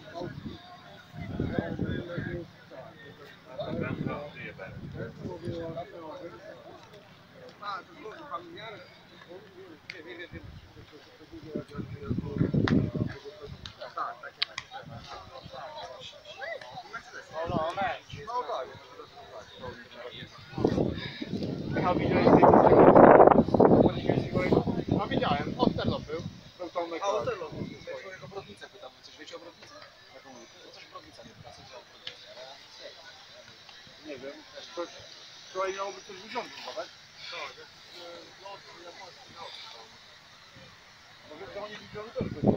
Michał, widziałeś zdjęcie? No widziałem, Osterlot był. Był tą A Osterlot, swojego brodnicę pytam, coś wiecie o brodnicy? Coś brodnica nie praca, co o brodnicy, ale... Nie wiem, coś... Wczoraj miało być coś w urządzu chyba, tak? Tak, jest lot japoński. Może to oni widzieli też.